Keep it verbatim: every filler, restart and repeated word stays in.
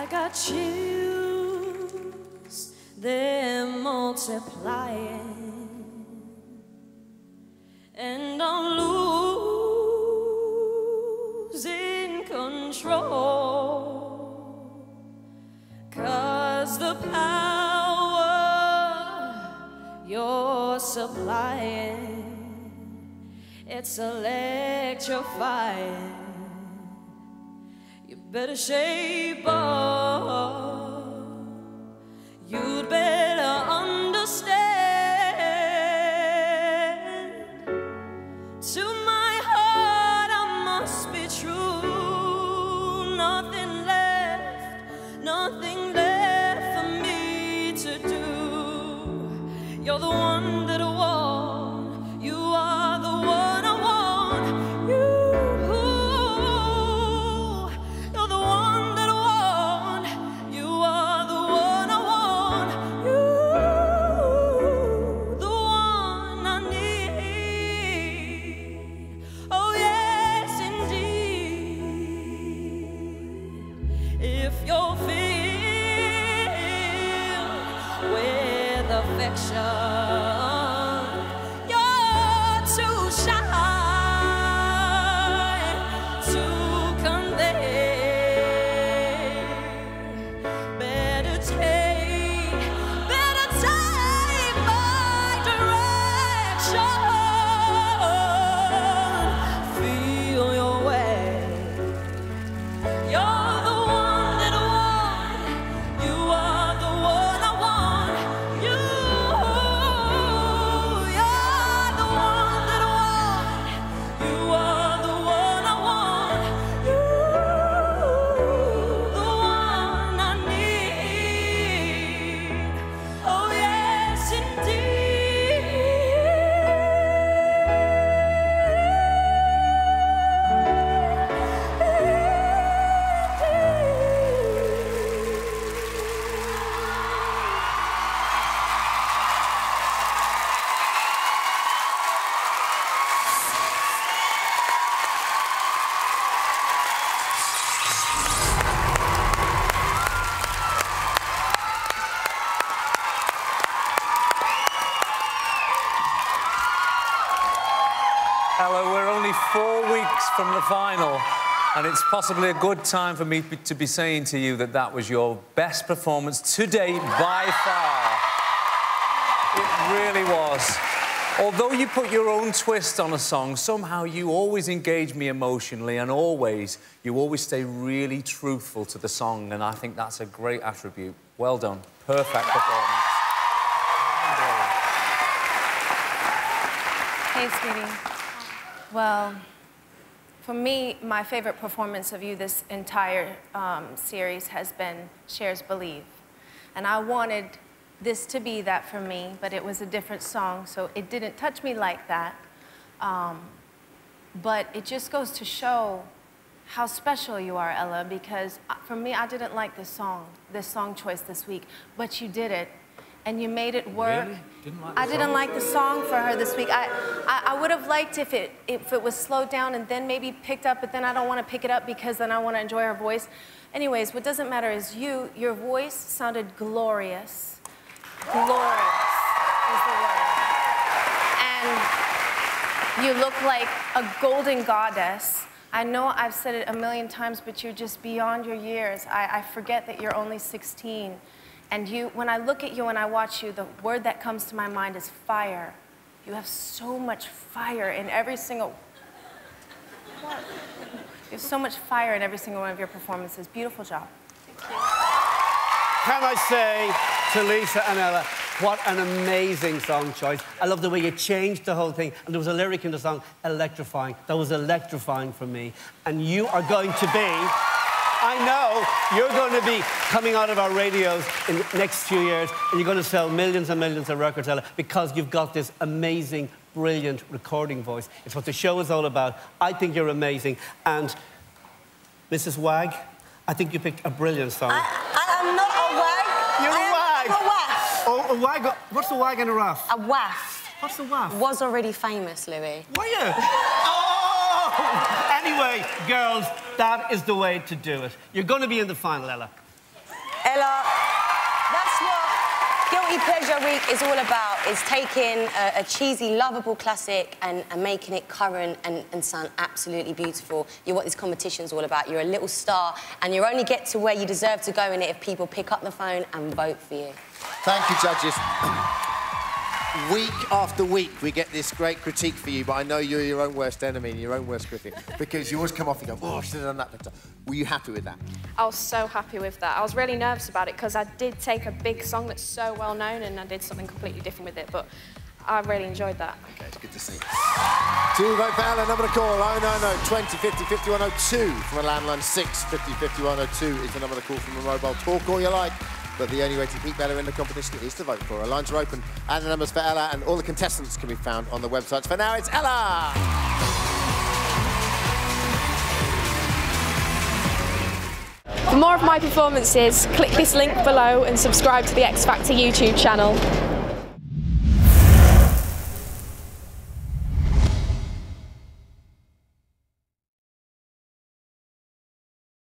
I got chills, they're multiplying, and I'm losing control, 'cause the power you're supplying, it's electrifying. You better shape up, you'd better understand. To my heart I must be true, nothing left, nothing left for me to do. You're the one that I want, you are the one I want, you. If you're filled with affection, you're too shy to convey. Better take, better take my direction. Feel your way. You're Ella, we're only four weeks from the final, and it's possibly a good time for me to be saying to you that that was your best performance to date by far. It really was. Although you put your own twist on a song, somehow you always engage me emotionally, and always, you always stay really truthful to the song, and I think that's a great attribute. Well done. Perfect performance. Hey, sweetie. Well, for me, my favorite performance of you this entire um, series has been Cher's Believe. And I wanted this to be that for me, but it was a different song, so it didn't touch me like that. Um, but it just goes to show how special you are, Ella, because for me, I didn't like this song, this song choice this week, but you did it. And you made it work. Really? Didn't like the I didn't song? like the song for her this week. I, I, I would have liked if it, if it was slowed down and then maybe picked up, but then I don't want to pick it up because then I want to enjoy her voice. Anyways, what doesn't matter is you, your voice sounded glorious. Glorious is the word. And you look like a golden goddess. I know I've said it a million times, but you're just beyond your years. I, I forget that you're only sixteen. And you, when I look at you and I watch you, the word that comes to my mind is fire. You have so much fire in every single... What? You have so much fire in every single one of your performances. Beautiful job. Thank you. Can I say to Lisa and Ella, what an amazing song choice. I love the way you changed the whole thing. And there was a lyric in the song, electrifying. That was electrifying for me. And you are going to be... I know you're going to be coming out of our radios in the next few years, and you're going to sell millions and millions of records, Ella, because you've got this amazing, brilliant recording voice. It's what the show is all about. I think you're amazing. And Missus Wag, I think you picked a brilliant song. I, I am not a wag. You're I a wag. am a waff. Oh, a wag. What's a wag and a raff? A waff. What's a waff? Was already famous, Louis. Were you? Oh! Anyway, girls, that is the way to do it. You're going to be in the final, Ella. Ella. That's what Guilty Pleasure Week is all about, is taking a, a cheesy, lovable classic and, and making it current and, and sound absolutely beautiful. You're what this competition's all about. You're a little star, and you only get to where you deserve to go in it if people pick up the phone and vote for you. Thank you, judges. Week after week, we get this great critique for you, but I know you're your own worst enemy and your own worst critic, because you always come off and go, oh, I should have done that better. Were you happy with that? I was so happy with that. I was really nervous about it because I did take a big song that's so well known and I did something completely different with it, but I really enjoyed that. Okay, it's good to see. To vote for Ella, number to call oh nine oh, twenty, fifty, fifty-one oh two from a landline. six fifty, fifty-one oh two is the number to call from a mobile. Talk all you like, but the only way to keep better in the competition is to vote for her. Lines are open, and the numbers for Ella and all the contestants can be found on the websites. For now, it's Ella! For more of my performances, click this link below and subscribe to the X Factor YouTube channel.